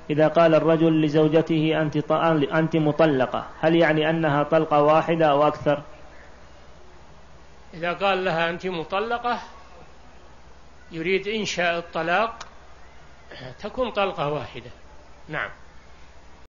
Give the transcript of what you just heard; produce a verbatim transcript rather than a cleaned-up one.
إذا قال الرجل لزوجته أنت أنت مطلقة، هل يعني أنها طلقة واحدة أو أكثر؟ إذا قال لها أنت مطلقة يريد إنشاء الطلاق تكون طلقة واحدة. نعم.